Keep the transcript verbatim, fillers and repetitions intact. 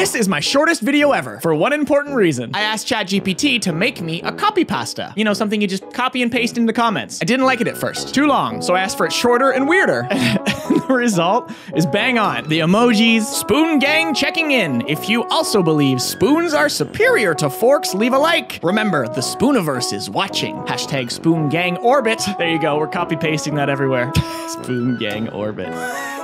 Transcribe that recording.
This is my shortest video ever for one important reason. I asked ChatGPT to make me a copypasta. You know, something you just copy and paste into comments. I didn't like it at first. Too long, so I asked for it shorter and weirder. The result is bang on. The emojis, Spoon Gang checking in. If you also believe spoons are superior to forks, leave a like. Remember, the spooniverse is watching. Hashtag Spoon Gang Orbit. There you go, we're copy pasting that everywhere. Spoon Gang Orbit.